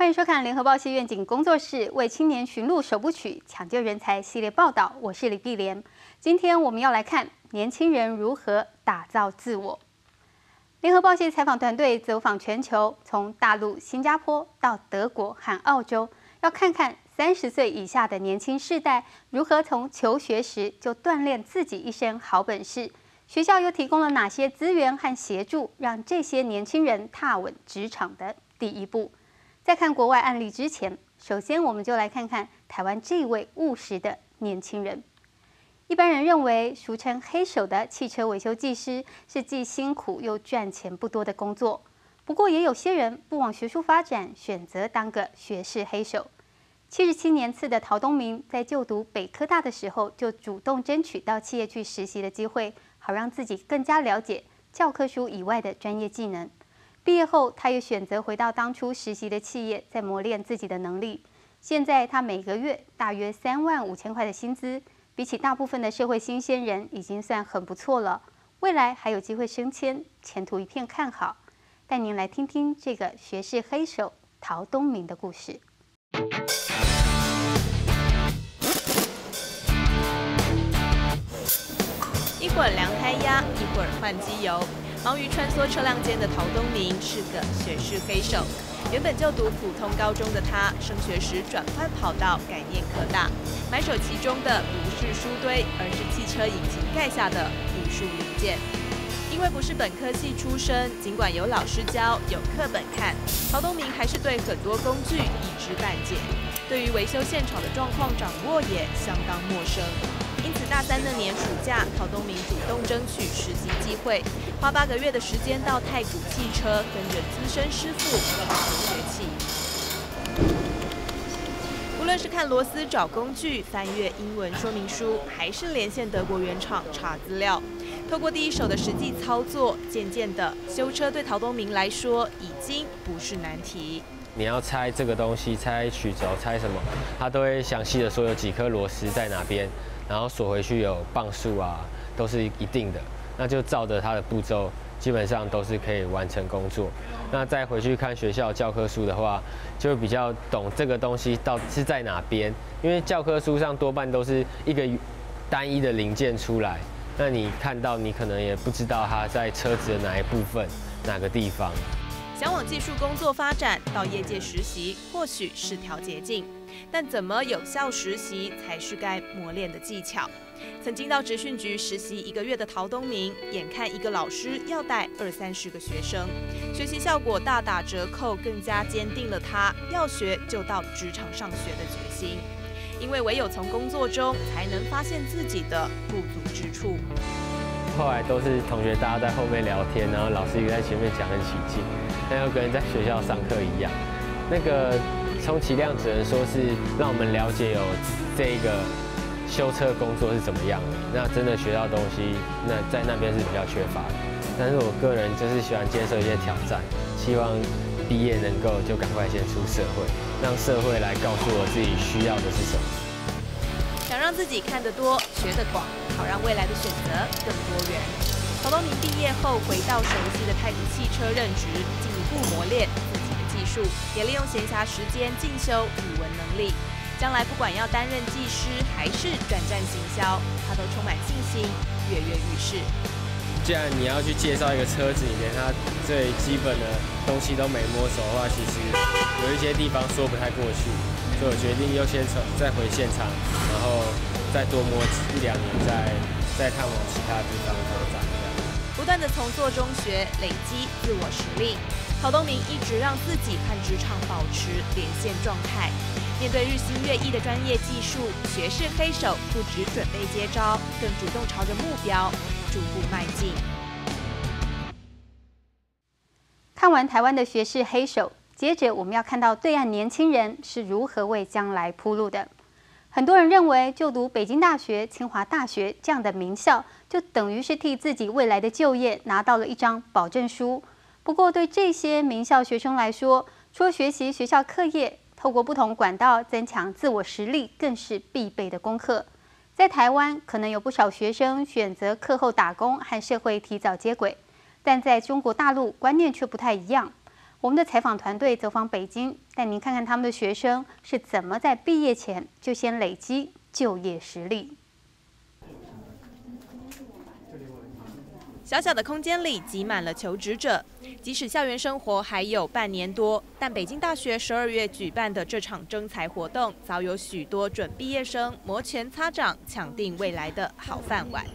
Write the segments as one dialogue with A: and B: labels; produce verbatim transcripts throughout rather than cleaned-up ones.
A: 欢迎收看联合报系愿景工作室为青年寻路首部曲抢救人才系列报道，我是李碧莲。今天我们要来看年轻人如何打造自我。联合报系采访团队走访全球，从大陆、新加坡到德国和澳洲，要看看三十岁以下的年轻世代如何从求学时就锻炼自己一身好本事。学校又提供了哪些资源和协助，让这些年轻人踏稳职场的第一步？在看国外案例之前，首先我们就来看看台湾这位务实的年轻人。一般人认为，俗称黑手的汽车维修技师是既辛苦又赚钱不多的工作。不过，也有些人不往学术发展，选择当个学士黑手。七十七年次的陶东明在就读北科大的时候，就主动争取到企业去实习的机会，好让自己更加了解教科书以外的专业技能。毕业后，他也选择回到当初实习的企业，再磨练自己的能力。现在他每个月大约三万五千块的薪资，比起大部分的社会新鲜人，已经算很不错了。未来还有机会升迁，前途一片看好。带您来听听这个学士黑手陶东明的故事。
B: 一会儿量胎压，一会儿换机油。忙于穿梭车辆间的陶东明是个学士黑手。原本就读普通高中的他，升学时转换跑道，改念科大，埋首其中的不是书堆，而是汽车引擎盖下的无数零件。因为不是本科系出身，尽管有老师教，有课本看，陶东明还是对很多工具一知半解，对于维修现场的状况掌握也相当陌生。因此，大三那年暑假，陶东明主动争取实习机会，花八个月的时间到太古汽车，跟着资深师傅一起学起。无论是看螺丝找工具、翻阅英文说明书，还是连线德国原厂查资料，透过第一手的实际操作，渐渐的，修车对陶东明来说已经不是难题。
C: 你要拆这个东西，拆曲轴，拆什么，他都会详细的说有几颗螺丝在哪边。然后锁回去有磅数啊，都是一定的，那就照着它的步骤，基本上都是可以完成工作。那再回去看学校教科书的话，就会比较懂这个东西到底是在哪边，因为教科书上多半都是一个单一的零件出来，那你看到你可能也不知道它在车子的哪一部分、哪个地方。
B: 想往技术工作发展，到业界实习或许是条捷径，但怎么有效实习才是该磨练的技巧。曾经到职训局实习一个月的陶东明，眼看一个老师要带二三十个学生，学习效果大打折扣，更加坚定了他要学就到职场上学的决心。因为唯有从工作中才能发现自己的不足之处。
C: 后来都是同学，大家在后面聊天，然后老师一个在前面讲很起劲，那又跟在学校上课一样。那个充其量只能说是让我们了解有这个修车工作是怎么样的。那真的学到东西，那在那边是比较缺乏的。但是我个人就是喜欢接受一些挑战，希望毕业能够就赶快先出社会，让社会来告诉我自己需要的是什么。
B: 想让自己看得多、学得广，好让未来的选择更多元。陶东明毕业后回到熟悉的太古汽车任职，进一步磨练自己的技术，也利用闲暇时间进修语文能力。将来不管要担任技师还是转战行销，他都充满信心，跃跃欲试。
D: 既然你要去介绍一个车子，你连它最基本的东西都没摸熟的话，其实有一些地方说不太过去。所以我决定优先从再回现场，然后再多摸一两年，再再看往其他地方发展。
B: 不断的从做中学，累积自我实力。陶东明一直让自己和职场保持连线状态。面对日新月异的专业技术，学士黑手不只准备接招，更主动朝着目标逐步迈进。
A: 看完台湾的学士黑手，接着我们要看到对岸年轻人是如何为将来铺路的。很多人认为就读北京大学、清华大学这样的名校，就等于是替自己未来的就业拿到了一张保证书。不过对这些名校学生来说，除了学习学校课业，透过不同管道增强自我实力，更是必备的功课。在台湾，可能有不少学生选择课后打工和社会提早接轨，但在中国大陆观念却不太一样。 我们的采访团队走访北京，带您看看他们的学生是怎么在毕业前就先累积就业实力。
B: 小小的空间里挤满了求职者，即使校园生活还有半年多，但北京大学十二月举办的这场征才活动，早有许多准毕业生摩拳擦掌，抢定未来的好饭碗。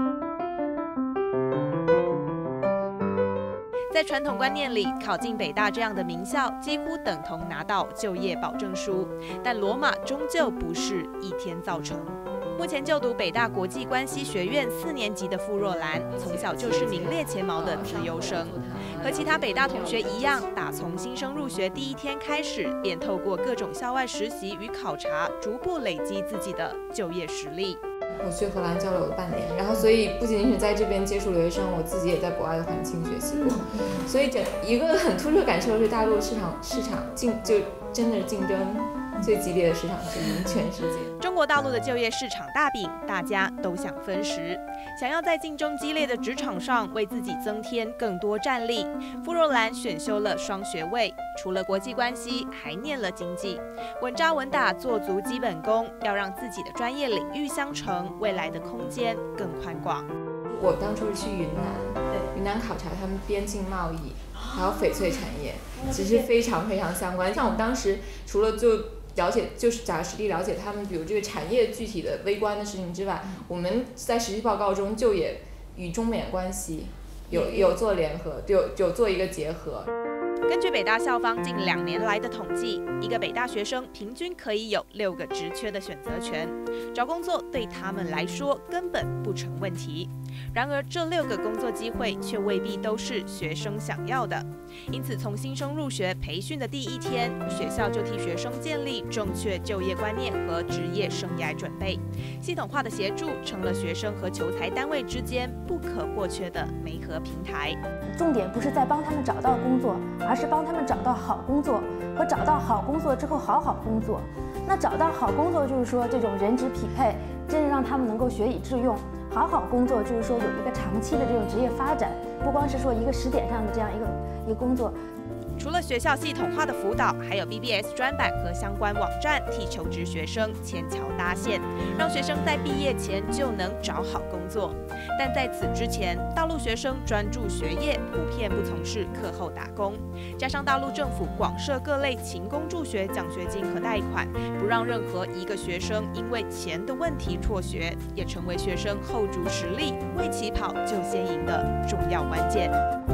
B: 在传统观念里，考进北大这样的名校几乎等同拿到就业保证书，但罗马终究不是一天造成。目前就读北大国际关系学院四年级的傅若兰，从小就是名列前茅的资优生。和其他北大同学一样，打从新生入学第一天开始，便透过各种校外实习与考察，逐步累积自己的就业实力。
E: 我去荷兰交流了半年，然后所以不仅仅是在这边接触留学生，我自己也在国外的环境学习过，所以整一个很突出的感受是，大陆市场市场竞就真的是竞争最激烈的市场之一，全世界。
B: 中国大陆的就业市场大饼，大家都想分食。想要在竞争激烈的职场上为自己增添更多战力，傅若兰选修了双学位，除了国际关系，还念了经济，稳扎稳打做足基本功，要让自己的专业领域相乘，未来的空间更宽广。
E: 我当初是去云南，云南考察他们边境贸易，还有翡翠产业，其实非常非常相关。像我们当时除了就了解就是假实地了解他们，比如这个产业具体的微观的事情之外，我们在实习报告中就也与中缅关系有有做联合，有有做一个结合。
B: 根据北大校方近两年来的统计，一个北大学生平均可以有六个职缺的选择权，找工作对他们来说根本不成问题。然而，这六个工作机会却未必都是学生想要的。因此，从新生入学培训的第一天，学校就替学生建立正确就业观念和职业生涯准备。系统化的协助成了学生和求才单位之间不可或缺的媒合平台。
F: 重点不是在帮他们找到工作，而是帮他们找到好工作，和找到好工作之后好好工作。那找到好工作就是说这种人职匹配，真正让他们能够学以致用。好好工作就是说有一个长期的这种职业发展，不光是说一个时点上的这样一个一个工作。
B: 除了学校系统化的辅导，还有 B B S 专版和相关网站替求职学生牵桥搭线，让学生在毕业前就能找好工作。但在此之前，大陆学生专注学业，普遍不从事课后打工。加上大陆政府广设各类勤工助学奖学金和贷款，不让任何一个学生因为钱的问题辍学，也成为学生后逐实力、为起跑就先赢的重要关键。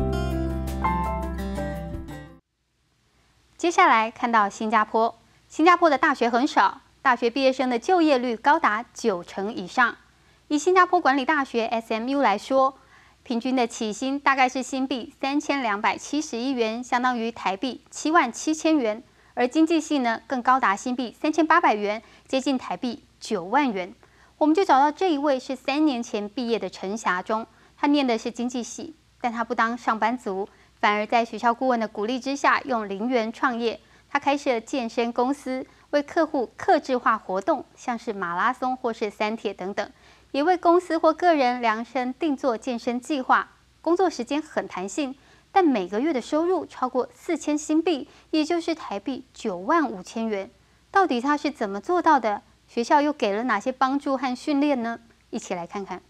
A: 接下来看到新加坡，新加坡的大学很少，大学毕业生的就业率高达九成以上。以新加坡管理大学 S M U 来说，平均的起薪大概是新币三千两百七十一元，相当于台币七万七千元。而经济系呢，更高达新币三千八百元，接近台币九万元。我们就找到这一位是三年前毕业的陈霞中，他念的是经济系，但他不当上班族。反而在学校顾问的鼓励之下，用零元创业。他开设了健身公司，为客户客制化活动，像是马拉松或是三铁等等，也为公司或个人量身定做健身计划。工作时间很弹性，但每个月的收入超过四千新币，也就是台币九万五千元。到底他是怎么做到的？学校又给了哪些帮助和训练呢？一起来看看。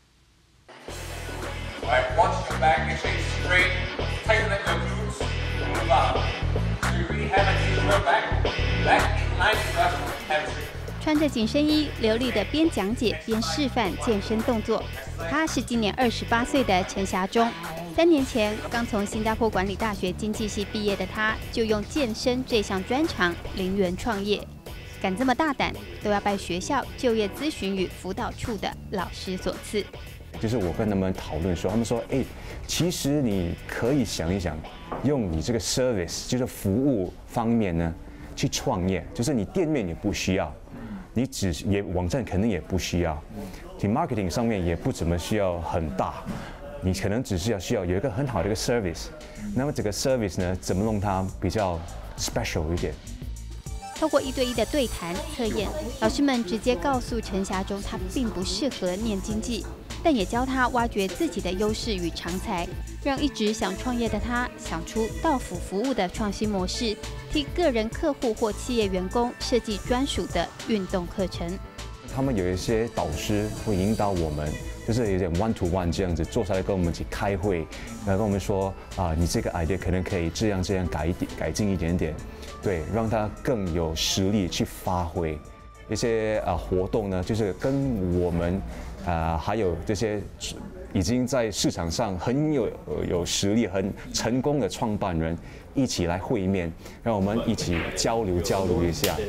G: Tighten up your glutes, move up. So you really have an easy your back, back incline thrust hamstring.
A: 穿着紧身衣，流利的边讲解边示范健身动作。他是今年二十八岁的陈霞中。三年前刚从新加坡管理大学经济系毕业的他，就用健身这项专长零元创业。敢这么大胆，都要拜学校就业咨询与辅导处的老师所赐。
H: 就是我跟他们讨论说，他们说，哎，其实你可以想一想，用你这个 service 就是服务方面呢，去创业，就是你店面也不需要，你只也网站肯定也不需要，你 marketing 上面也不怎么需要很大，你可能只是要需要有一个很好的一个 service， 那么这个 service 呢，怎么弄它比较 special 一点？
A: 透过一对一的对谈测验，老师们直接告诉陈霞中，他并不适合念经济。 但也教他挖掘自己的优势与长才，让一直想创业的他想出到府服务的创新模式，替个人客户或企业员工设计专属的运动课程。
H: 他们有一些导师会引导我们，就是有点 one to one 这样子坐下来跟我们一起开会，然后跟我们说啊，你这个 idea 可能可以这样这样改一点改进一点点，对，让他更有实力去发挥。一些啊活动呢，就是跟我们啊还有这些已经在市场上很有有实力、很成功的创办人一起来会面，让我们一起交流交流一下。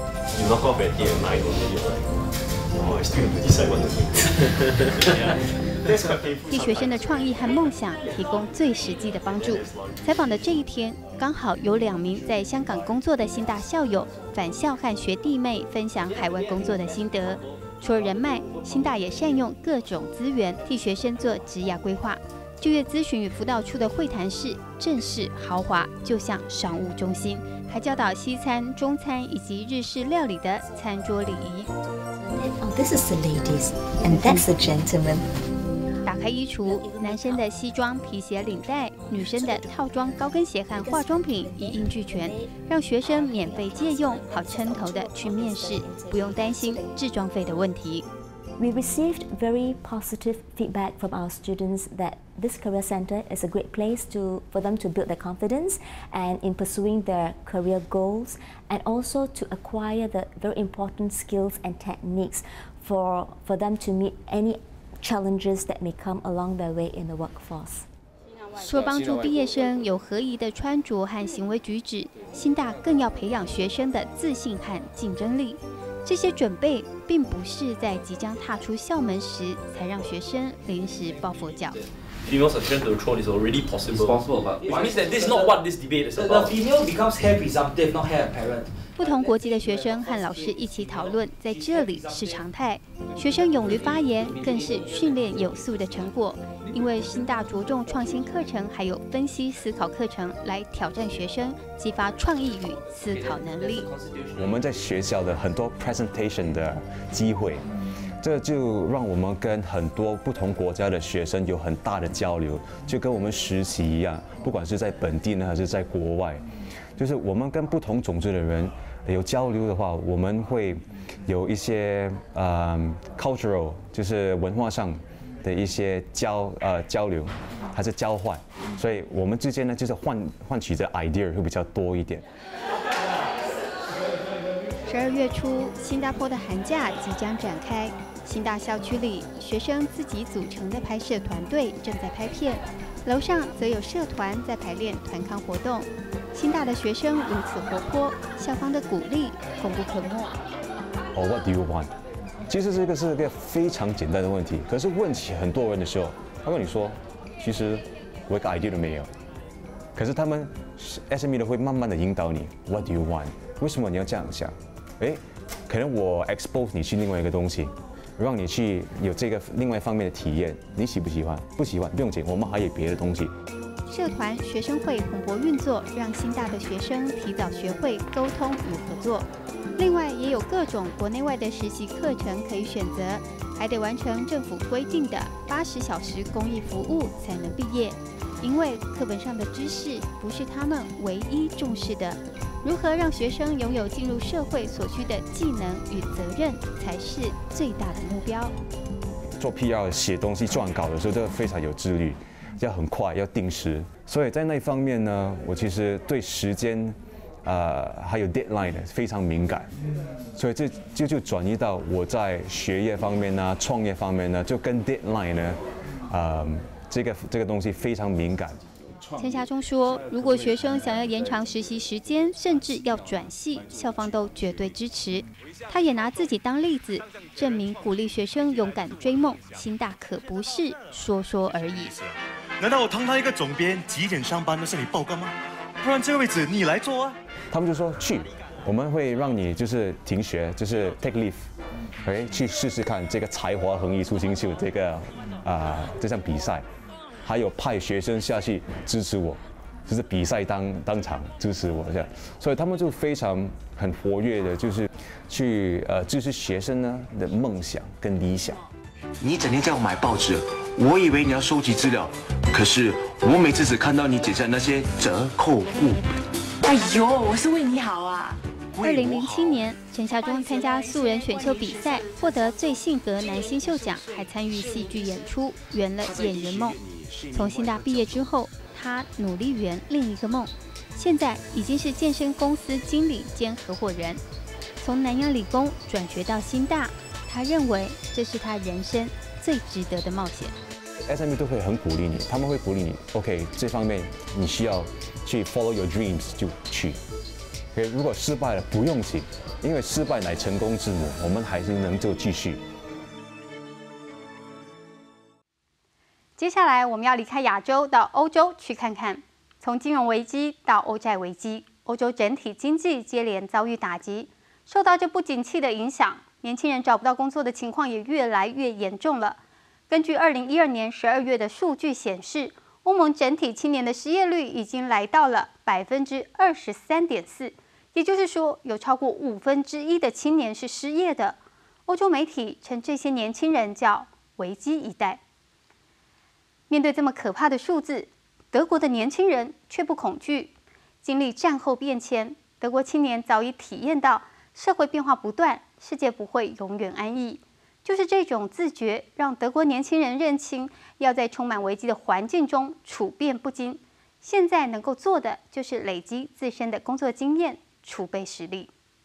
A: 替学生的创意和梦想提供最实际的帮助。采访的这一天，刚好有两名在香港工作的新大校友返校和学弟妹分享海外工作的心得。除了人脉，新大也善用各种资源替学生做职业规划。就业咨询与辅导处的会谈室正式豪华，就像商务中心，还教导西餐、中餐以及日式料理的餐桌礼仪。
I: Oh, this is the ladies, and that's the gentlemen.
A: 打开衣橱，男生的西装、皮鞋、领带，女生的套装、高跟鞋和化妆品一应俱全，让学生免费借用，好撑头的去面试，不用担心置装费的问题。
I: We received very positive feedback from our students that this career center is a great place to, for them to build their confidence and in pursuing their career goals, and also to acquire the very important skills and techniques for, for them to meet any challenges that may come along their way in the workforce.
A: 除了帮助毕业生有合宜的穿着和行为举止，新大更要培养学生的自信和竞争力。这些准备并不是在即将踏出校门时才让学生临时抱佛脚。
J: Female succession to the throne is already possible.
K: It's possible, but
J: it means that this is not what this debate is
K: the,
J: about.
K: the female becomes heir presumptive, not heir apparent.
A: 不同国籍的学生和老师一起讨论，在这里是常态。学生勇于发言，更是训练有素的成果。因为新大着重创新课程，还有分析思考课程，来挑战学生，激发创意与思考能力。
H: 我们在学校的很多 presentation 的机会，这就让我们跟很多不同国家的学生有很大的交流，就跟我们实习一样，不管是在本地呢，还是在国外，就是我们跟不同种族的人有交流的话，我们会有一些呃 cultural， 就是文化上的一些交呃交流，还是交换，所以我们之间呢，就是换换取的 idea 会比较多一点。
A: 十二月初，新加坡的寒假即将展开。新大校区里，学生自己组成的拍摄团队正在拍片，楼上则有社团在排练团康活动。新大的学生如此活泼，校方的鼓励功不可没。
H: Oh, what do you want? 其实这个是个非常简单的问题，可是问起很多人的时候，他跟你说，其实我一个 idea 都没有。可是他们 S M E 的会慢慢的引导你 ，What do you want？ 为什么你要这样想？哎，可能我 expose 你去另外一个东西，让你去有这个另外一方面的体验，你喜不喜欢？不喜欢不用紧，我们还有别的东西。
A: 社团、学生会蓬勃运作，让新大的学生提早学会沟通与合作。另外，也有各种国内外的实习课程可以选择，还得完成政府规定的八十小时公益服务才能毕业。因为课本上的知识不是他们唯一重视的，如何让学生拥有进入社会所需的技能与责任，才是最大的目标。
H: 做 P R 写东西、撰稿的时候，都非常有自律，要很快，要定时。所以在那方面呢，我其实对时间，呃，还有 deadline 非常敏感。所以这就就转移到我在学业方面呢、创业方面呢，就跟 deadline 呢，呃。这个这个东西非常敏感。
A: 陈霞中说，如果学生想要延长实习时间，甚至要转系，校方都绝对支持。他也拿自己当例子，证明鼓励学生勇敢追梦。新大可不是说说而已。
L: 难道我堂堂一个总编几点上班都是你报告吗？不然这个位置你来做啊。
H: 他们就说去，我们会让你就是停学，就是 take leave， 哎，去试试看这个才华横溢出新秀这个啊、呃、这项比赛。还有派学生下去支持我，就是比赛当当场支持我这样，所以他们就非常很活跃的，就是去呃支持学生呢的梦想跟理想。
M: 你整天叫我买报纸，我以为你要收集资料，可是我每次只看到你写下那些折扣物。
N: 哎呦，我是为你好啊！
A: 二零零七年，陈夏忠参加素人选秀比赛，获得最性格男新秀奖，还参与戏剧演出，圆了演员梦。从新大毕业之后，他努力圆另一个梦，现在已经是健身公司经理兼合伙人。从南洋理工转学到新大，他认为这是他人生最值得的冒险。
H: S M U 都会很鼓励你，他们会鼓励你 ，OK， 这方面你需要去 follow your dreams 就去。OK， 如果失败了不用紧，因为失败乃成功之母，我们还是能够继续。
A: 接下来我们要离开亚洲，到欧洲去看看。从金融危机到欧债危机，欧洲整体经济接连遭遇打击。受到这不景气的影响，年轻人找不到工作的情况也越来越严重了。根据二零一二年十二月的数据显示，欧盟整体青年的失业率已经来到了百分之二十三点四，也就是说，有超过五分之一的青年是失业的。欧洲媒体称这些年轻人叫“危机一代”。面对这么可怕的数字，德国的年轻人却不恐惧。经历战后变迁，德国青年早已体验到社会变化不断，世界不会永远安逸。就是这种自觉，让德国年轻人认清要在充满危机的环境中处变不惊。现在能够做的就是累积自身的工作经验，储备实力。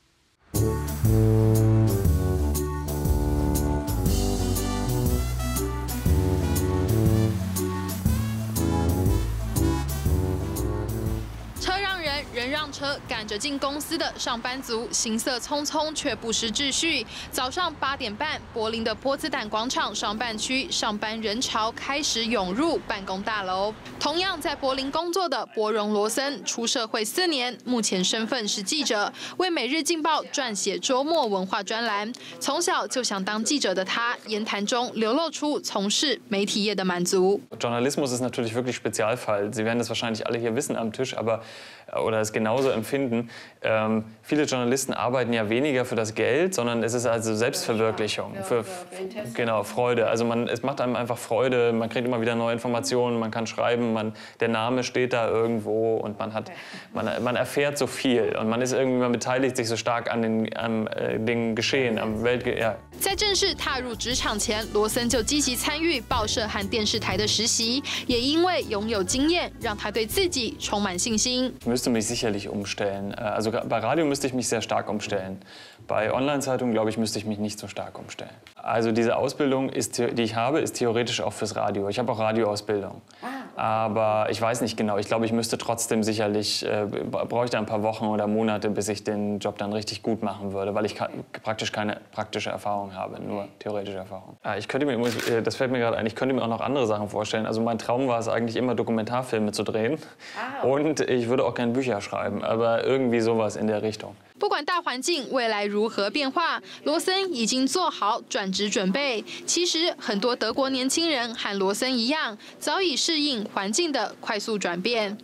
O: 人让车赶着进公司的上班族，行色匆匆却不失秩序。早上八点半，柏林的波茨坦广场上半区上班人潮开始涌入办公大楼。同样在柏林工作的博荣罗森，出社会四年，目前身份是记者，为《每日镜报》撰写周末文化专栏。从小就想当记者的他，言谈中流露出从事媒体业的满足。
P: Journalismus ist natürlich wirklich Spezialfall. Sie werden das wahrscheinlich alle hier wissen am Tisch, aber oder es genauso empfinden. Ähm, viele Journalisten arbeiten ja weniger für das Geld, sondern es ist also Selbstverwirklichung, für genau Freude. Also man, es macht einem einfach Freude. Man kriegt immer wieder neue Informationen, man kann schreiben, man, der Name steht da irgendwo und man hat, man, man erfährt so viel und man ist irgendwie man beteiligt sich so stark an den, am äh, den Geschehen, am Welt. Ja.
O: 在正式踏入职场前，罗森就积极参与报社和电视台的实习，也因为拥有经验，让他对自己充满信心。
P: Ich müsste mich sicherlich umstellen. Also bei Radio müsste ich mich sehr stark umstellen. Bei Online-Zeitungen, glaube ich, müsste ich mich nicht so stark umstellen. Also diese Ausbildung, ist, die ich habe, ist theoretisch auch fürs Radio. Ich habe auch Radioausbildung. Aber ich weiß nicht genau. Ich glaube, ich müsste trotzdem sicherlich, äh, bräuchte ein paar Wochen oder Monate, bis ich den Job dann richtig gut machen würde, weil ich praktisch keine praktische Erfahrung habe, nur theoretische Erfahrung. Ich könnte mir, das fällt mir gerade ein, ich könnte mir auch noch andere Sachen vorstellen. Also mein Traum war es eigentlich immer, Dokumentarfilme zu drehen. Und ich würde auch gerne Bücher schreiben, aber irgendwie sowas in der Richtung.
O: 不管大环境未来如何变化，罗森已经做好转职准备。其实很多德国年轻人和罗森一样，早已适应环境的快速转变。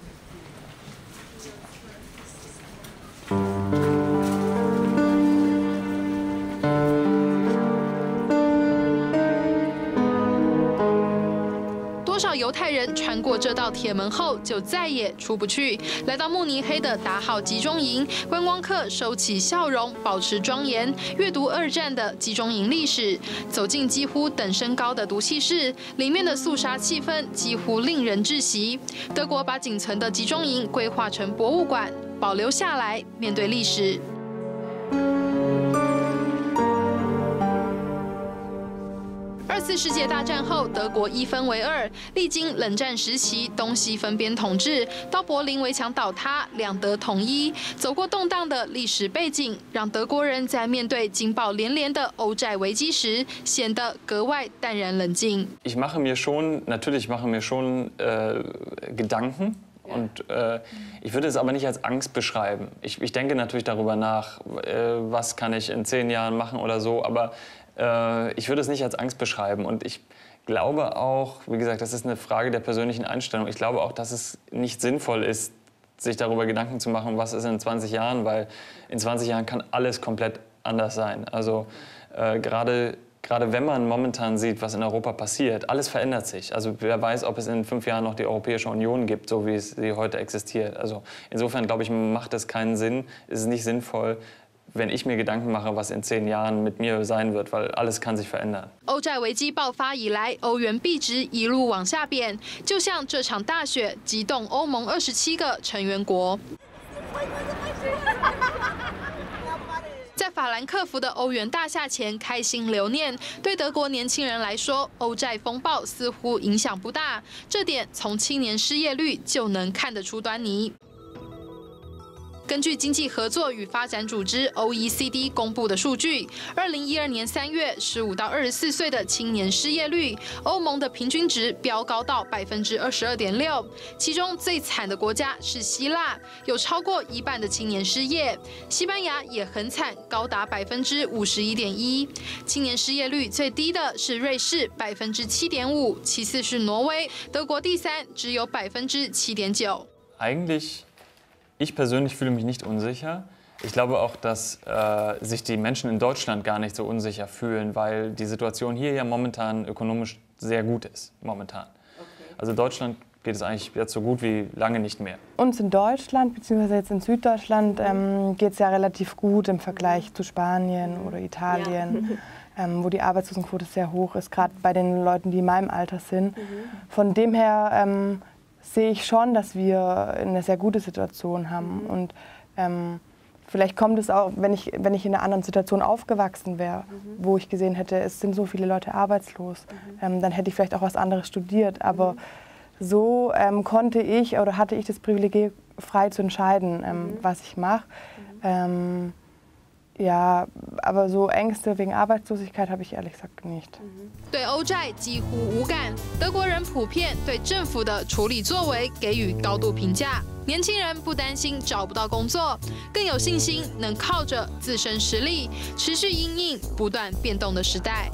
O: 多少犹太人穿过这道铁门后就再也出不去。来到慕尼黑的达浩集中营，观光客收起笑容，保持庄严，阅读二战的集中营历史。走进几乎等身高的毒气室，里面的肃杀气氛几乎令人窒息。德国把仅存的集中营规划成博物馆，保留下来，面对历史。 二次世界大战后，德国一分为二，历经冷战时期东西分边统治，到柏林围墙倒塌，两德统一，走过动荡的历史背景，让德国人在面对惊爆连连的欧债危机时，显得格外淡然冷静。
P: Ich mache mir schon, natürlich mache mir schon äh, Gedanken. Und äh, ich würde es aber nicht als Angst beschreiben. Ich, ich denke natürlich darüber nach, äh, was kann ich in zehn Jahren machen oder so, aber äh, ich würde es nicht als Angst beschreiben. Und ich glaube auch, wie gesagt, das ist eine Frage der persönlichen Einstellung. Ich glaube auch, dass es nicht sinnvoll ist, sich darüber Gedanken zu machen, was ist in zwanzig Jahren, weil in zwanzig Jahren kann alles komplett anders sein. Also äh, gerade gerade wenn man momentan sieht, was in Europa passiert, alles verändert sich. Also wer weiß, ob es in fünf Jahren noch die Europäische Union gibt, so wie es sie heute existiert. Also insofern, glaube ich, macht es keinen Sinn, ist es nicht sinnvoll, wenn ich mir Gedanken mache, was in zehn Jahren mit mir sein wird, weil alles kann sich verändern.
O: 欧债危机爆发以来，欧元币值一路往下贬，就像这场大雪击动欧盟二十七个成员国。在法兰克福的欧元大厦前开心留念，对德国年轻人来说，欧债风暴似乎影响不大，这点从青年失业率就能看得出端倪。 根据经济合作与发展组织 O E C D 公布的数据，二零一二年三月，十五到二十四岁的青年失业率，欧盟的平均值飙高到百分之二十二点六。其中最惨的国家是希腊，有超过一半的青年失业；西班牙也很惨，高达百分之五十一点一。青年失业率最低的是瑞士，百分之七点五，其次是挪威，德国第三，只有百分之七点九。
P: Eigentlich Ich persönlich fühle mich nicht unsicher. Ich glaube auch, dass äh, sich die Menschen in Deutschland gar nicht so unsicher fühlen, weil die Situation hier ja momentan ökonomisch sehr gut ist. Momentan. Okay. Also Deutschland geht es eigentlich jetzt so gut wie lange nicht mehr.
Q: Uns in Deutschland, beziehungsweise jetzt in Süddeutschland, ähm, geht es ja relativ gut im Vergleich zu Spanien oder Italien, ja. ähm, wo die Arbeitslosenquote sehr hoch ist, gerade bei den Leuten, die in meinem Alter sind. Mhm. Von dem her ähm, sehe ich schon, dass wir eine sehr gute Situation haben. Mhm. Und ähm, vielleicht kommt es auch, wenn ich, wenn ich in einer anderen Situation aufgewachsen wäre, mhm. wo ich gesehen hätte, es sind so viele Leute arbeitslos, mhm. ähm, dann hätte ich vielleicht auch was anderes studiert. Aber mhm. so ähm, konnte ich oder hatte ich das Privileg, frei zu entscheiden, ähm, mhm. was ich mache. Mhm. Ähm, Ja, aber so Ängste wegen Arbeitslosigkeit habe ich ehrlich gesagt nicht.
O: 对欧债几乎无感，德国人普遍对政府的处理作为给予高度评价。年轻人不担心找不到工作，更有信心能靠着自身实力持续因应不断变动的时代。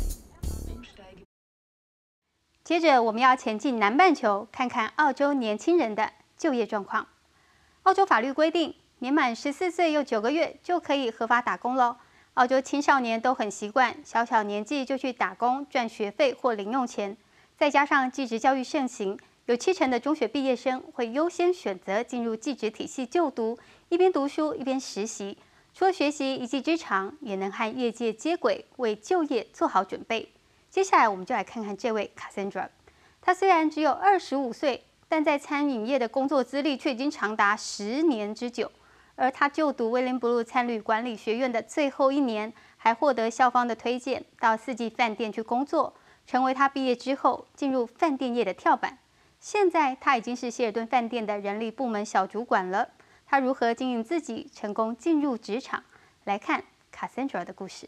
A: 接着，我们要前进南半球，看看澳洲年轻人的就业状况。澳洲法律规定， 年满十四岁又九个月就可以合法打工喽。澳洲青少年都很习惯小小年纪就去打工赚学费或零用钱，再加上技职教育盛行，有七成的中学毕业生会优先选择进入技职体系就读，一边读书一边实习。除了学习一技之长，也能和业界接轨，为就业做好准备。接下来我们就来看看这位 Cassandra， 她虽然只有二十五岁，但在餐饮业的工作资历却已经长达十年之久。 而他就读威廉布鲁餐旅管理学院的最后一年，还获得校方的推荐，到四季饭店去工作，成为他毕业之后进入饭店业的跳板。现在他已经是希尔顿饭店的人力部门小主管了。他如何经营自己，成功进入职场？来看 Cassandra 的故事。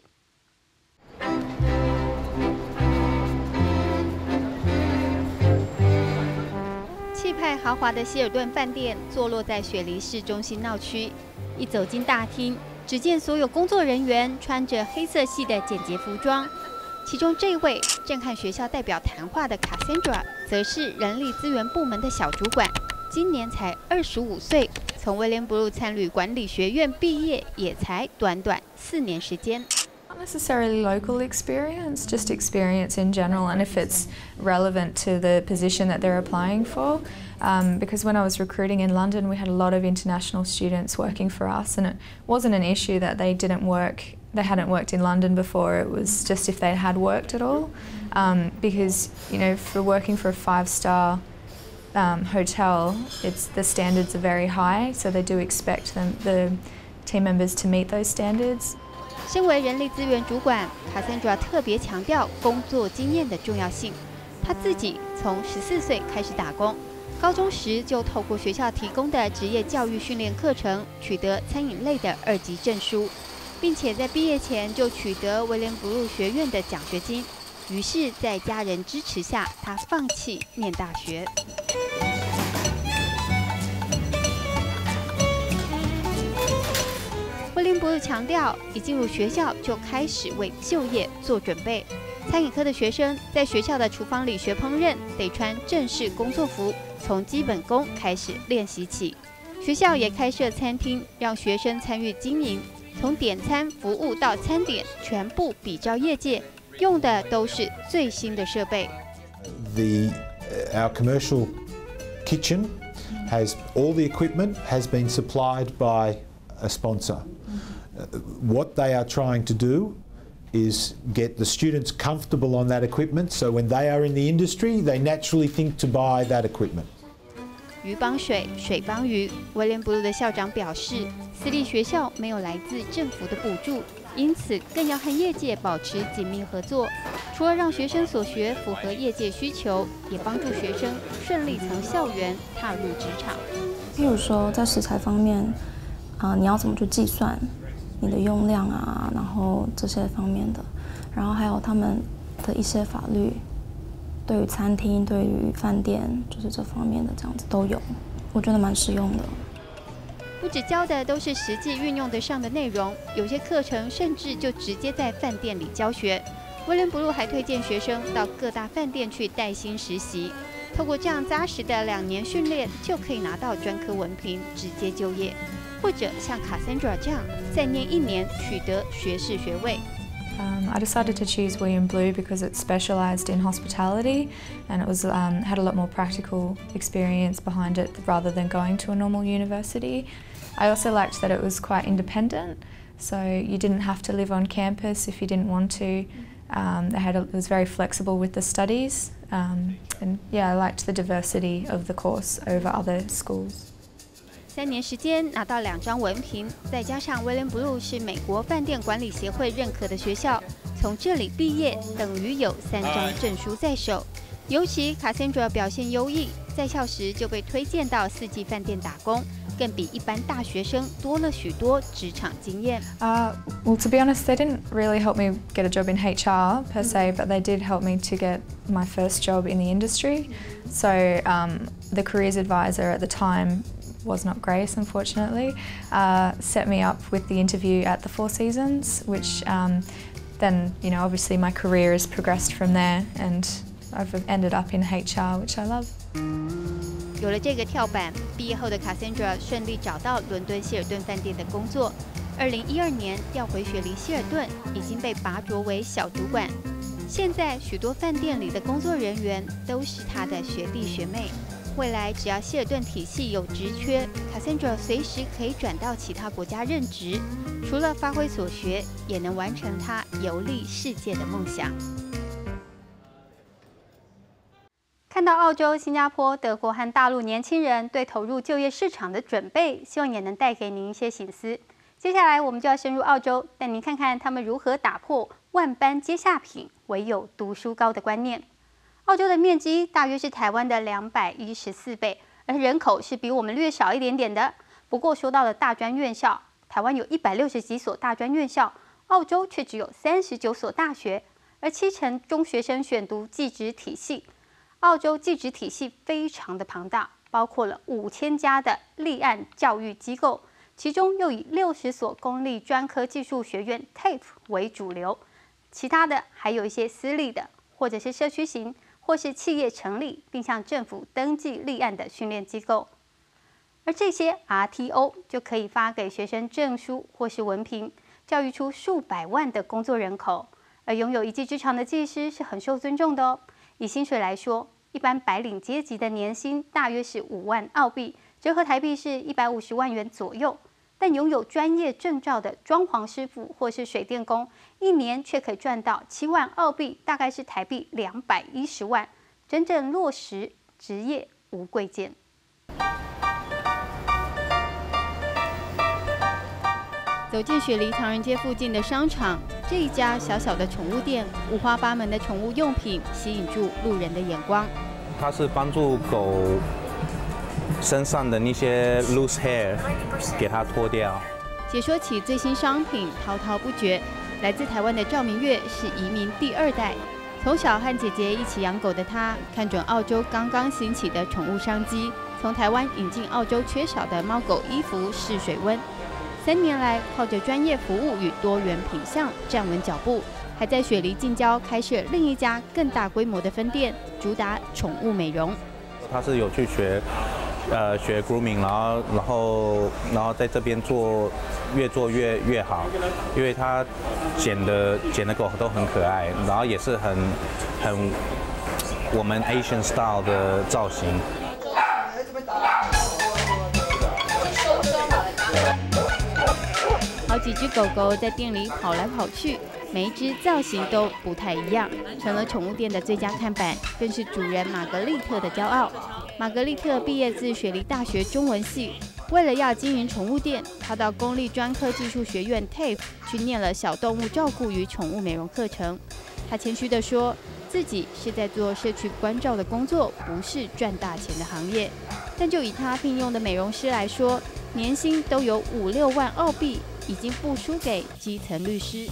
A: 气派豪华的希尔顿饭店坐落在雪梨市中心闹区。一走进大厅，只见所有工作人员穿着黑色系的简洁服装。其中这位正和学校代表谈话的 Cassandra， 则是人力资源部门的小主管，今年才二十五岁，从威廉布鲁餐旅管理学院毕业，也才短短四年时间。
R: Not necessarily local experience, just experience in general, and if it's relevant to the position that they're applying for. Um, because when I was recruiting in London, we had a lot of international students working for us, and it wasn't an issue that they didn't work, they hadn't worked in London before. It was just if they had worked at all. Um, because, you know, for working for a five-star um, hotel, it's the standards are very high, so they do expect them, the team members to meet those standards.
A: 身为人力资源主管，卡森德拉特别强调工作经验的重要性。他自己从十四岁开始打工，高中时就透过学校提供的职业教育训练课程，取得餐饮类的二级证书，并且在毕业前就取得威廉布鲁学院的奖学金。于是，在家人支持下，他放弃念大学。 威廉布鲁强调，一进入学校就开始为就业做准备。餐饮科的学生在学校的厨房里学烹饪，得穿正式工作服，从基本功开始练习起。学校也开设餐厅，让学生参与经营，从点餐服务到餐点，全部比照业界， 用的都是最新的设备。
S: The our commercial kitchen has all the equipment has been supplied by a sponsor. What they are trying to do is get the students comfortable on that equipment, so when they are in the industry, they naturally think to buy that equipment.
A: 鱼帮水，水帮鱼。威廉布鲁的校长表示，私立学校没有来自政府的补助，因此更要和业界保持紧密合作。除了让学生所学符合业界需求，也帮助学生顺利从校园踏入职场。
T: 譬如说，在食材方面，啊、呃，你要怎么去计算你的用量啊，然后这些方面的，然后还有他们的一些法律。对于餐厅、对于饭店，就是这方面的这样子都有，我觉得蛮实用的。
A: 不只教的都是实际运用得上的内容，有些课程甚至就直接在饭店里教学。威廉布鲁还推荐学生到各大饭店去带薪实习，透过这样扎实的两年训练，就可以拿到专科文凭，直接就业，或者像 Cassandra 这样再念一年取得学士学位。
R: Um, I decided to choose William Blue because it specialised in hospitality and it was um, had a lot more practical experience behind it rather than going to a normal university. I also liked that it was quite independent, so you didn't have to live on campus if you didn't want to. Um, they had a, it was very flexible with the studies, um, and yeah, I liked the diversity of the course over other schools.
A: 三年时间拿到两张文凭，再加上威廉布鲁是美国饭店管理协会认可的学校，从这里毕业等于有三张证书在手。尤其 Cassandra 表现优异，在校时就被推荐到四季饭店打工，更比一般大学生多了许多职场经验。
R: Uh, well, to be honest, they didn't really help me get a job in H R per se, but they did help me to get my first job in the industry. So um, the careers advisor at the time was not Grace, unfortunately, uh, set me up with the interview at the Four Seasons, which um, then, you know, obviously my career has progressed from there and I've ended up in H R, which I love.
A: 有了这个跳板，毕业后的 Cassandra 顺利找到伦敦希尔顿饭店的工作。二零一二年调回雪梨希尔顿，已经被拔擢为小主管。现在许多饭店里的工作人员都是他的学弟学妹。未来只要希尔顿体系有职缺 ，Cassandra 随时可以转到其他国家任职，除了发挥所学，也能完成他游历世界的梦想。看到澳洲、新加坡、德国和大陆年轻人对投入就业市场的准备，希望也能带给您一些省思。接下来我们就要深入澳洲，带您看看他们如何打破万般皆下品，唯有读书高的观念。澳洲的面积大约是台湾的两百一十四倍，而人口是比我们略少一点点的。不过说到了大专院校，台湾有一百六十几所大专院校，澳洲却只有三十九所大学，而七成中学生选读技职体系。澳洲技职体系非常的庞大，包括了五千家的立案教育机构，其中又以六十所公立专科技术学院 T A F E 为主流，其他的还有一些私立的，或者是社区型。或是企业成立并向政府登记立案的训练机构，而这些 R T O 就可以发给学生证书或是文凭，教育出数百万的工作人口。而拥有一技之长的技师是很受尊重的哦。以薪水来说，一般白领阶级的年薪大约是五万澳币，折合台币是一百五十万元左右。但拥有专业证照的装潢师傅或是水电工，一年却可以赚到七万澳币，大概是台币两百一十万，真正落实职业无贵贱。走进雪梨唐人街附近的商场，这一家小小的宠物店，五花八门的宠物用品吸引住路人的眼光。
U: 它是帮助狗身上的那些 loose hair 给它脱掉。
A: 解说起最新商品，滔滔不绝。来自台湾的赵明月是移民第二代，从小和姐姐一起养狗的他，看准澳洲刚刚兴起的宠物商机，从台湾引进澳洲缺少的猫狗衣服试水温。三年来，靠着专业服务与多元品项站稳脚步，还在雪梨近郊开设另一家更大规模的分店，主打宠物美容。
U: 他是有去学呃学 grooming， 然后然后然后在这边做越做越越好，因为他剪的剪的狗都很可爱，然后也是很很我们 Asian style 的造型。
A: 好几只狗狗在店里跑来跑去，每一只造型都不太一样，成了宠物店的最佳看板，更是主人玛格丽特的骄傲。玛格丽特毕业自雪梨大学中文系，为了要经营宠物店，她到公立专科技术学院 T A F E 去念了小动物照顾与宠物美容课程。她谦虚地说，自己是在做社区关照的工作，不是赚大钱的行业。但就以她聘用的美容师来说，年薪都有五六万澳币。 已经不输给基层律师。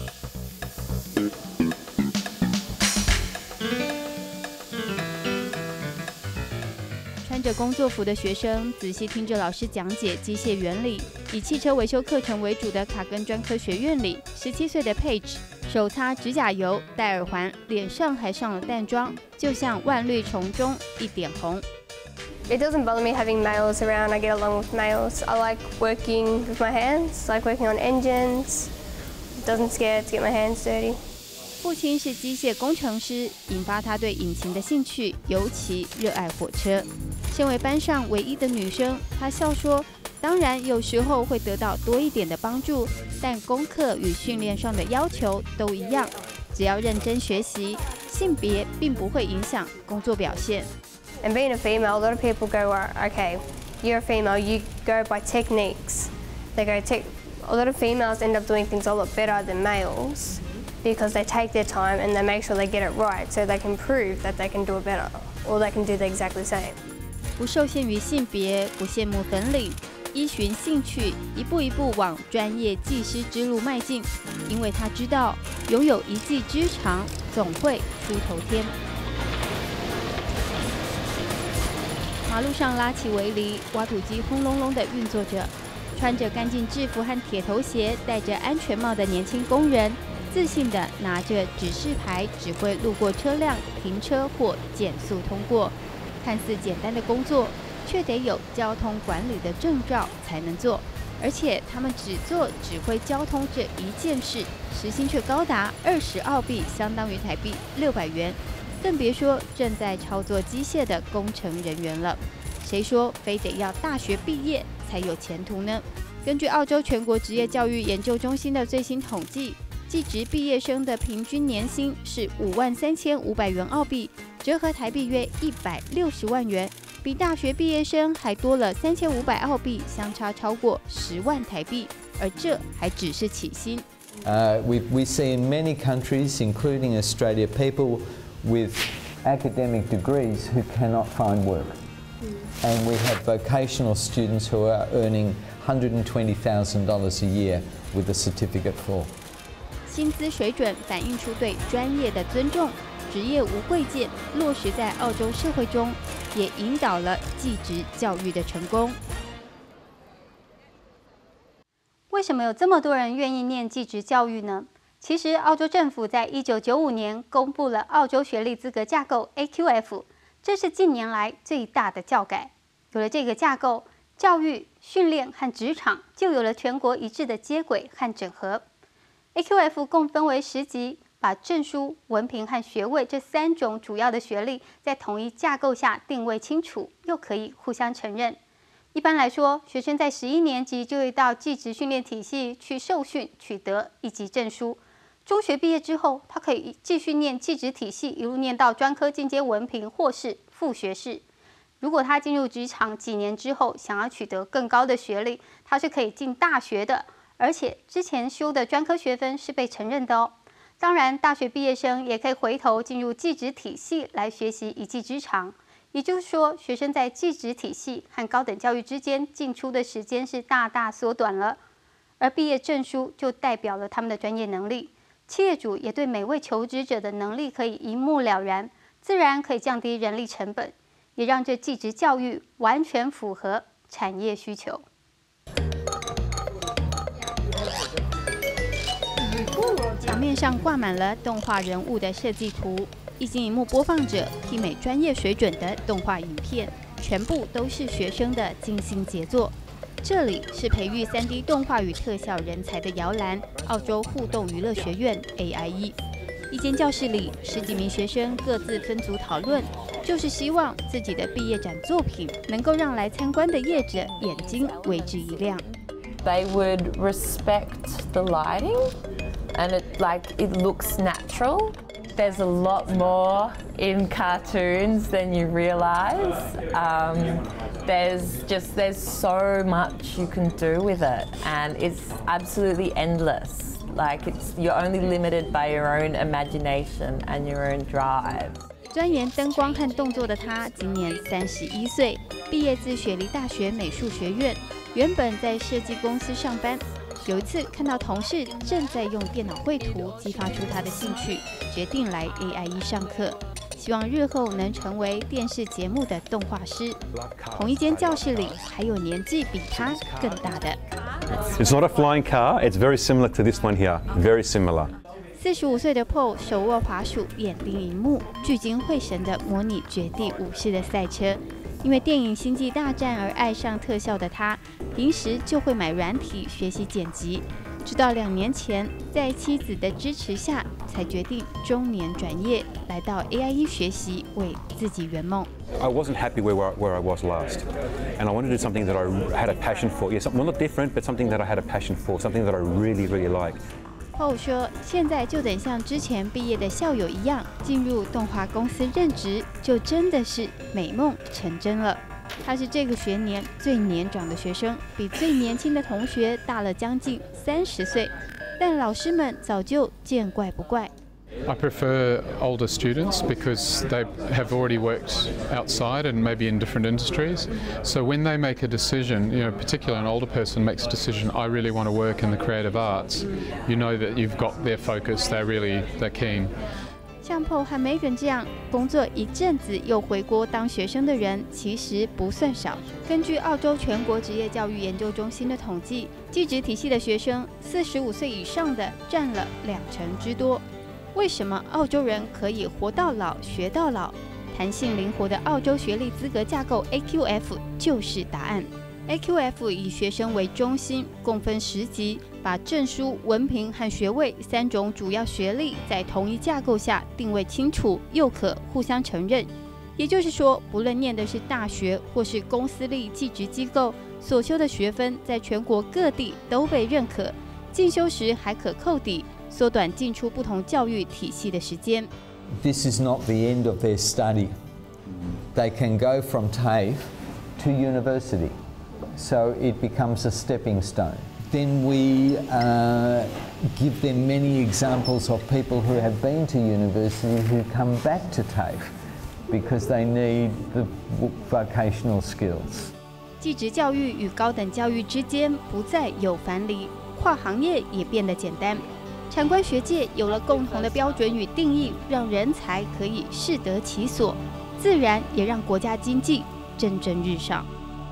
A: 穿着工作服的学生仔细听着老师讲解机械原理。以汽车维修课程为主的卡根专科学院里，十七岁的 Paige 手擦指甲油，戴耳环，脸上还上了淡妆，就像万绿丛中一点红。
C: It doesn't bother me having males around. I get along with males. I like working with my hands, like working on engines. It doesn't scare to get my hands dirty.
A: 父亲是机械工程师，引发他对引擎的兴趣，尤其热爱火车。身为班上唯一的女生，她笑说：“当然，有时候会得到多一点的帮助，但功课与训练上的要求都一样，只要认真学习，性别并不会影响工作表现。”
C: And being a female, a lot of people go, well, okay, you're a female, you go by techniques. They go, te- a lot of females end up doing things a lot better than males because they take their time and they make sure they get it right so they can prove that they can do it better or they can do the exactly same.
A: 不受限于性别，不羡慕本领，依循兴趣，一步一步往专业技师之路迈进。因为他知道，拥有一技之长，总会出头天。 马路上拉起围篱，挖土机轰隆隆地运作着。穿着干净制服和铁头鞋、戴着安全帽的年轻工人，自信地拿着指示牌指挥路过车辆停车或减速通过。看似简单的工作，却得有交通管理的证照才能做。而且他们只做指挥交通这一件事，时薪却高达二十澳币，相当于台币六百元。 更别说正在操作机械的工程人员了。谁说非得要大学毕业才有前途呢？根据澳洲全国职业教育研究中心的最新统计，技职毕业生的平均年薪是五万三千五百元澳币，折合台币约一百六十万元，比大学毕业生还多了三千五百澳币，相差超过十万台币。而这还只是起薪。
V: Uh, we we see in many countries, including Australia, people with academic degrees who cannot find work. And we have vocational students who are earning one hundred twenty thousand dollars a year with a certificate for.
A: 薪资水准反映出对专业的尊重，职业无贵贱，落实在澳洲社会中，也引导了技职教育的成功。为什么有这么多人愿意念技职教育呢？ 其实，澳洲政府在一九九五年公布了澳洲学历资格架构 A Q F， 这是近年来最大的教改。有了这个架构，教育、训练和职场就有了全国一致的接轨和整合。A Q F 共分为十级，把证书、文凭和学位这三种主要的学历在同一架构下定位清楚，又可以互相承认。一般来说，学生在十一年级就会到技职训练体系去受训，取得一级证书。 中学毕业之后，他可以继续念技职体系，一路念到专科进阶文凭或是副学士。如果他进入职场几年之后，想要取得更高的学历，他是可以进大学的，而且之前修的专科学分是被承认的哦。当然，大学毕业生也可以回头进入技职体系来学习一技之长。也就是说，学生在技职体系和高等教育之间进出的时间是大大缩短了，而毕业证书就代表了他们的专业能力。 企业主也对每位求职者的能力可以一目了然，自然可以降低人力成本，也让这技职教育完全符合产业需求。墙面上挂满了动画人物的设计图，一镜一幕播放着媲美专业水准的动画影片。 全部都是学生的精心杰作。这里是培育 三 D 动画与特效人才的摇篮——澳洲互动娱乐学院 A I E。一间教室里，十几名学生各自分组讨论，就是希望自己的毕业展作品能够让来参观的业者眼睛为之一亮。
D: They would respect the lighting, and it like it looks natural. There's a lot more in cartoons than you realize. Um, there's just there's so much you can do with it, and it's absolutely endless. Like it's you're only limited by your own imagination and your own drive.
A: 钻研灯光和动作的他，今年三十一岁，毕业自雪梨大学美术学院，原本在设计公司上班。有一次看到同事正在用电脑绘图，激发出他的兴趣，决定来 A I E 上课，希望日后能成为电视节目的动画师。同一间教室里还有年纪比他更大的。
E: It's not a flying car. It's very similar to this one here. Very similar.
A: 四十五岁的 Paul 手握滑鼠，眼盯荧幕，聚精会神地模拟绝地武士的赛车。因为电影《星际大战》而爱上特效的他，平时就会买软体学习剪辑，直到两年前，在妻子的支持下，才决定中年转业，来到 A I E 学习，为自己圆梦。
E: I wasn't happy where, where I was last, and I wanted to do something that I had a passion for. Yeah, well, not different, but something that I had a passion for, something that I really, really like.
A: Paul 说：“现在就等像之前毕业的校友一样，进入动画公司任职，就真的是美梦成真了。”他是这个学年最年长的学生，比最年轻的同学大了将近三十岁，但老师们早就见怪不怪。
W: I prefer older students because they have already worked outside and maybe in different industries. So when they make a decision, you know, particularly an older person makes a decision, I really want to work in the creative arts, you know that you've got their focus, they're really, they're keen.
A: 像 Paul 和 Megan 这样工作一阵子又回国当学生的人，其实不算少。根据澳洲全国职业教育研究中心的统计，技职体系的学生四十五岁以上的占了两成之多。为什么澳洲人可以活到老学到老？弹性灵活的澳洲学历资格架构 A Q F 就是答案。A Q F 以学生为中心，共分十级，把证书、文凭和学位三种主要学历在同一架构下定位清楚，又可互相承认。也就是说，不论念的是大学或是公私立技职机构，所修的学分在全国各地都被认可，进修时还可扣抵。缩短进出不同教育体系的时间。
V: This is not the end of their study. They can go from TAFE to university, so it becomes a stepping stone. Then we uh, give them many examples of people who have been to university who come back to TAFE because they need the vocational skills.
A: 技职教育与高等教育之间不再有藩篱，跨行业也变得简单。产官学界有了共同的标准与定义，让人才可以适得其所，自然也让国家经济蒸蒸日上。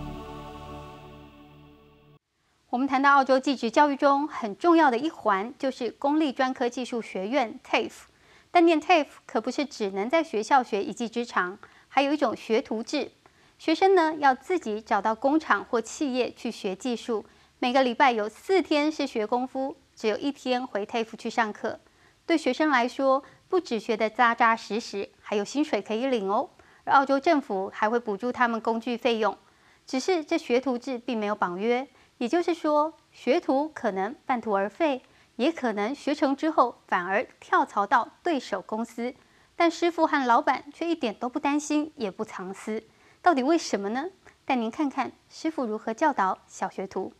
A: 我们谈到澳洲技职教育中很重要的一环，就是公立专科技术学院 TAFE。但念 TAFE 可不是只能在学校学一技之长，还有一种学徒制。学生呢要自己找到工厂或企业去学技术，每个礼拜有四天是学功夫。只有一天回 TAFE 去上课，对学生来说，不只学得扎扎实实，还有薪水可以领哦。而澳洲政府还会补助他们工具费用。只是这学徒制并没有绑约，也就是说，学徒可能半途而废，也可能学成之后反而跳槽到对手公司。但师傅和老板却一点都不担心，也不藏私。到底为什么呢？带您看看师傅如何教导小学徒。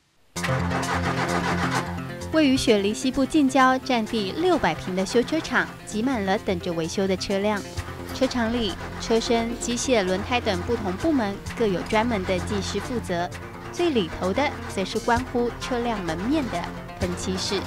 A: 位于雪梨西部近郊、占地六百平的修车厂，挤满了等着维修的车辆。车厂里，车身、机械、轮胎等不同部门各有专门的技师负责。最里头的，则是关乎车辆门面的喷漆室。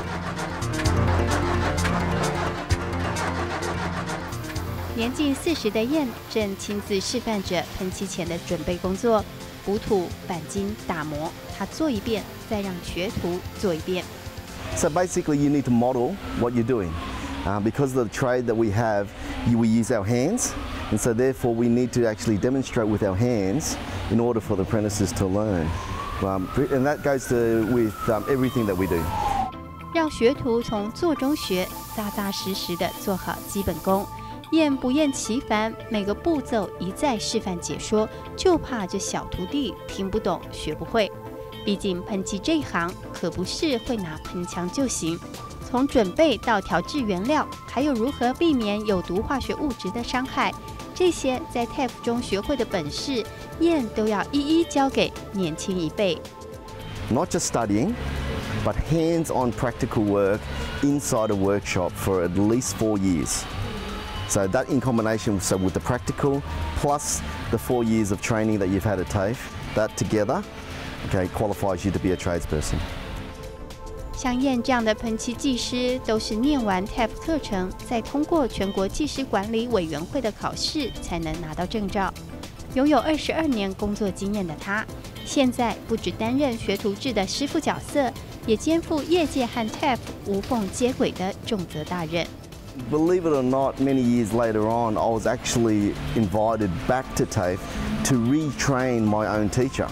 A: 年近四十的燕正亲自示范着喷漆前的准备工作：补土、钣金、打磨。他做一遍，再让学徒做一遍。
X: So basically, you need to model what you're doing, uh, because of the trade that we have.
B: we use our hands, and so therefore we need to actually demonstrate with our hands in order for the apprentices to learn. Um, and that goes to, with um, everything that we do.
A: 让学徒从做中学，扎扎实实的做好基本功，厌不厌其烦，每个步骤一再示范解说，就怕这小徒弟听不懂、学不会。毕竟喷漆这一行可不是会拿喷枪就行，从准备到调制原料，还有如何避免有毒化学物质的伤害，这些在 T A F 中学会的本事，燕都要一一教给年轻一辈。
B: Not just studying, but hands-on practical work inside a workshop for at least four years. So that in combination, so with the practical plus the four years of training that you've had at T A F, that together, okay, qualifies you to be a tradesperson.
A: 像燕这样的喷漆技师，都是念完 T A F 课程，再通过全国技师管理委员会的考试，才能拿到证照。拥有二十二年工作经验的他，现在不只担任学徒制的师傅角色，也肩负业界和 T A F 无缝接轨的重责大任。
B: Believe it or not, many years later on, I was actually invited back to T A F to retrain my own teacher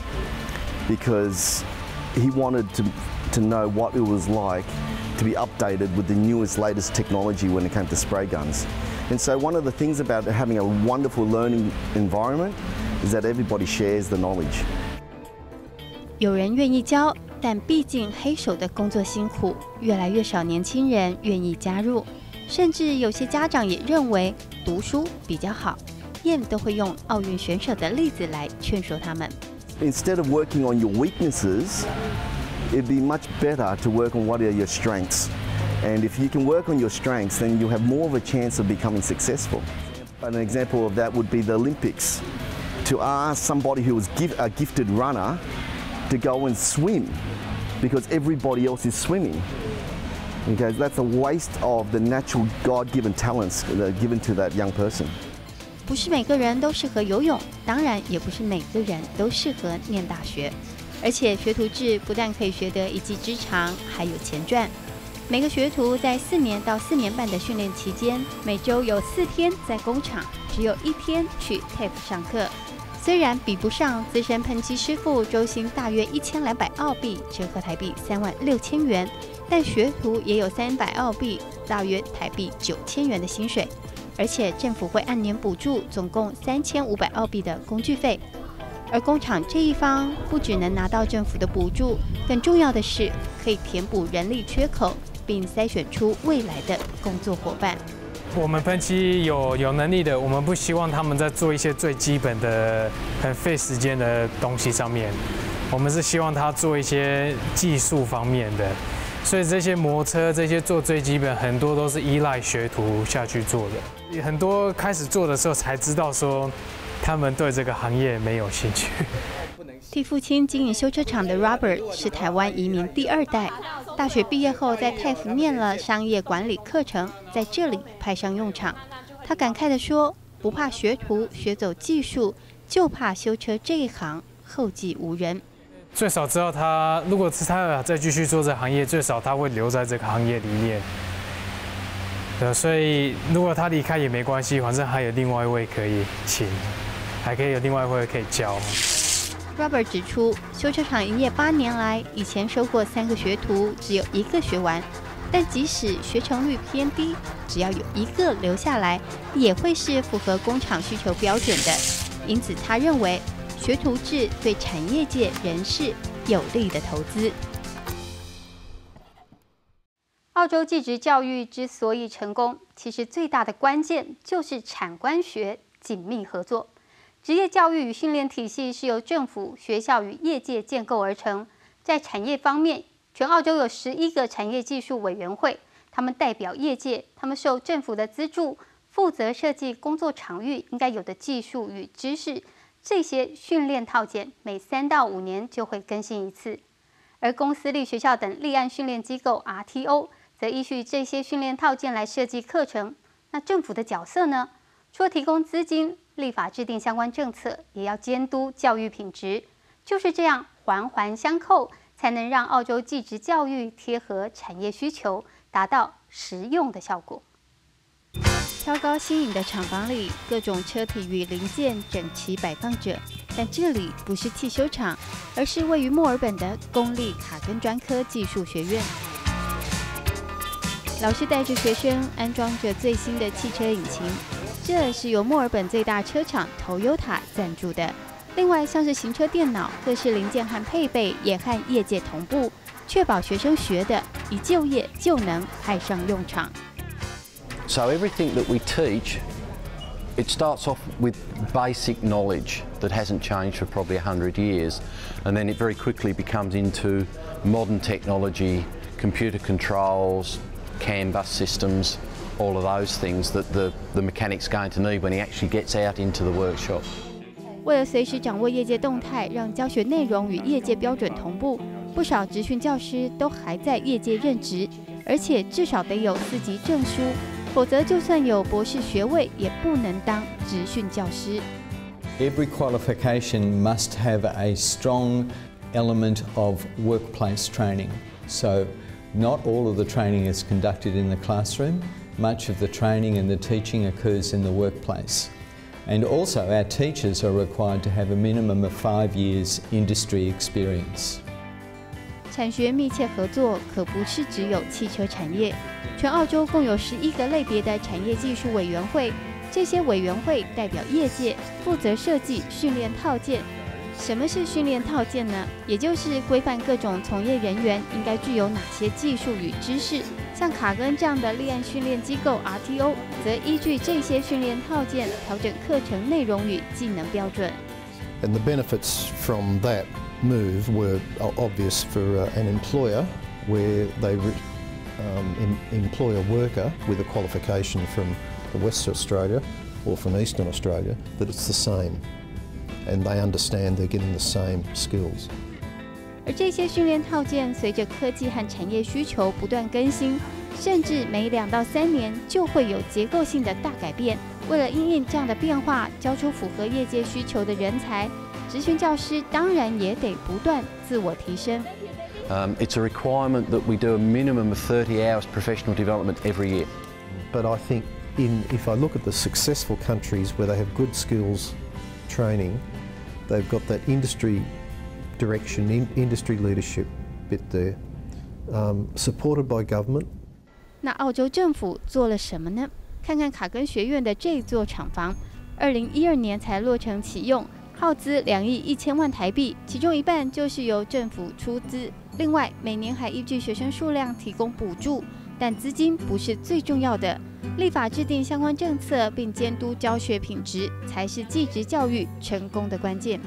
B: because he wanted to, to know what it was like to be updated with the newest, latest technology when it came to spray guns. And so one of the things about having a wonderful learning environment is that everybody shares the knowledge.
A: 有人愿意教，但毕竟黑手的工作辛苦，越来越少年轻人愿意加入。甚至有些家长也认为读书比较好，燕都会用奥运选手的例子来劝说他们。
B: Instead of working on your weaknesses, it'd be much better to work on what are your strengths. And if you can work on your strengths, then you have more of a chance of becoming successful. An example of that would be the Olympics. To ask somebody who was a gifted runner to go and swim because everybody else is swimming. Okay, that's a waste of the natural God-given talents given to that young person.
A: 不是每个人都适合游泳，当然也不是每个人都适合念大学。而且学徒制不但可以学得一技之长，还有钱赚。每个学徒在四年到四年半的训练期间，每周有四天在工厂，只有一天去 T A F 上课。虽然比不上资深喷漆师傅周薪大约一千两百澳币，折合台币三万六千元，但学徒也有三百澳币，大约台币九千元的薪水。而且政府会按年补助总共三千五百澳币的工具费。而工厂这一方不只能拿到政府的补助，更重要的是可以填补人力缺口，并筛选出未来的工作伙伴。
F: 我们喷漆有有能力的，我们不希望他们在做一些最基本的、很费时间的东西上面，我们是希望他做一些技术方面的。所以这些摩车、这些做最基本，很多都是依赖学徒下去做的。很多开始做的时候才知道说，他们对这个行业没有兴趣。
A: 替父亲经营修车厂的 Robert 是台湾移民第二代，大学毕业后在 T A F 念了商业管理课程，在这里派上用场。他感慨地说：“不怕学徒学走技术，就怕修车这一行后继无人。”
F: 最少知道他，如果是他再继续做这个行业，最少他会留在这个行业里面。对，所以如果他离开也没关系，反正还有另外一位可以请，还可以有另外一位可以教。
A: Robert 指出，修车厂营业八年来，以前收过三个学徒，只有一个学完。但即使学成率偏低，只要有一个留下来，也会是符合工厂需求标准的。因此，他认为学徒制对产业界人士有利的投资。澳洲技职教育之所以成功，其实最大的关键就是产官学紧密合作。职业教育与训练体系是由政府、学校与业界建构而成。在产业方面，全澳洲有十一个产业技术委员会，他们代表业界，他们受政府的资助，负责设计工作场域应该有的技术与知识。这些训练套件每三到五年就会更新一次，而公私立学校等立案训练机构 R T O 则依据这些训练套件来设计课程。那政府的角色呢？除了提供资金，立法制定相关政策，也要监督教育品质。就是这样环环相扣，才能让澳洲技职教育贴合产业需求，达到实用的效果。 挑高新颖的厂房里，各种车体与零件整齐摆放着。但这里不是汽修厂，而是位于墨尔本的公立卡根专科技术学院。老师带着学生安装着最新的汽车引擎，这是由墨尔本最大车厂 Toyota 赞助的。另外，像是行车电脑、各式零件和配备也和业界同步，确保学生学的一就业就能派上用场。
G: So everything that we teach, it starts off with basic knowledge that hasn't changed for probably a hundred years, and then it very quickly becomes into modern technology, computer controls, CAN bus systems, all of those things that the, the mechanic's going to need when he actually gets out into the workshop.
A: 为了随时掌握业界动态，让教学内容与业界标准同步，不少职训教师都还在业界任职，而且至少得有四级证书。 否则，就算有博士学位，也不能当职训教师。
V: Every qualification must have a strong element of workplace training. So, not all of the training is conducted in the classroom. Much of the training and the teaching occurs in the workplace. And also, our teachers are required to have a minimum of five years industry experience.
A: 产学密切合作可不是只有汽车产业，全澳洲共有十一个类别的产业技术委员会，这些委员会代表业界，负责设计训练套件。什么是训练套件呢？也就是规范各种从业人员应该具有哪些技术与知识。像卡根这样的立案训练机构 R T O， 则依据这些训练套件调整课程内容与技能标准。
I: And the benefits from that move were obvious for uh, an employer where they um, em employ a worker with a qualification from West Australia or from Eastern Australia, that it's the same and they understand they're getting the same skills.
A: 而这些训练套件随着科技和产业需求不断更新，甚至每两到三年就会有结构性的大改变。为了因应这样的变化，教出符合业界需求的人才，职训教师当然也得不断自我提升。
G: Um, it's a requirement that we do a minimum of thirty hours professional development every year.
I: But I think in, if I look at the successful countries where they have good skills training, they've got that industry direction, in, industry leadership bit there, um, supported by government.
A: 那澳洲政府做了什么呢？看看卡根学院的这座厂房，二零一二年才落成启用，耗资两亿一千万台币，其中一半就是由政府出资。另外，每年还依据学生数量提供补助，但资金不是最重要的。立法制定相关政策并监督教学品质，才是技职教育成功的关键。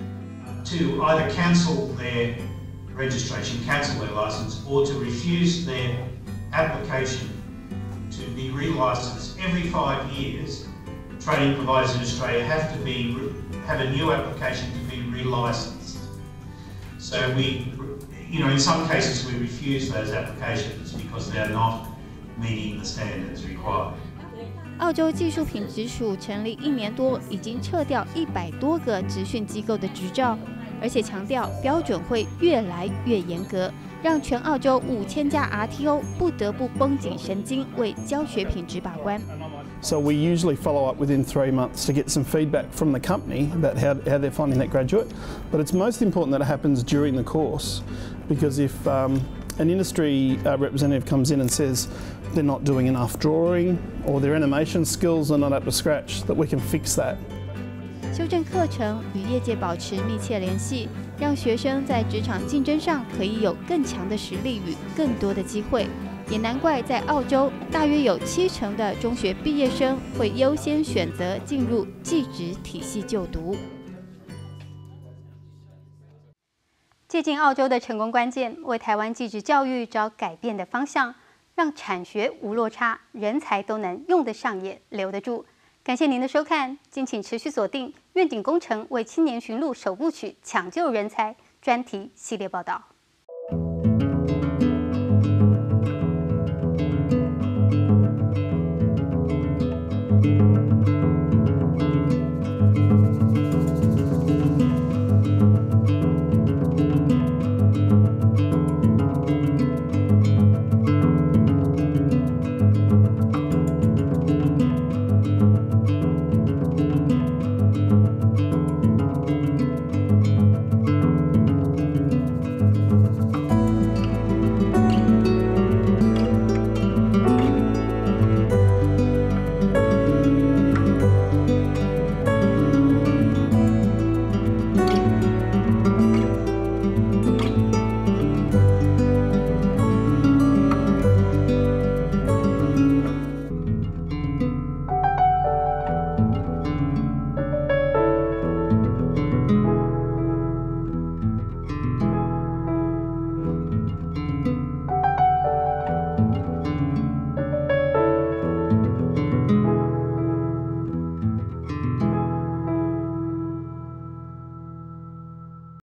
J: To either cancel their registration, cancel their license, or to refuse their application to be re-licensed every five years. Training providers in Australia have to be have a new application to be re-licensed. So we, you know, in some cases we refuse those applications because they are not meeting the standards required.
A: 澳洲技术品质署成立一年多，已经撤掉一百多个职训机构的执照，而且强调标准会越来越严格，让全澳洲五千家 R T O 不得不绷紧神经为教学品质把关。
X: So we usually follow up within three months to get some feedback from the company about how, how they're finding that graduate. But it's most important that it happens during the course, because if um, an industry uh, representative comes in and says they're not doing enough drawing or their animation skills are not up to scratch, that we can fix that.
A: 修正课程与业界保持密切联系，让学生在职场竞争上可以有更强的实力与更多的机会。也难怪在澳洲，大约有七成的中学毕业生会优先选择进入技职体系就读。借鉴澳洲的成功关键，为台湾技职教育找改变的方向，让产学无落差，人才都能用得上也留得住。感谢您的收看，敬请持续锁定愿景工程为青年寻路首部曲抢救人才专题系列报道。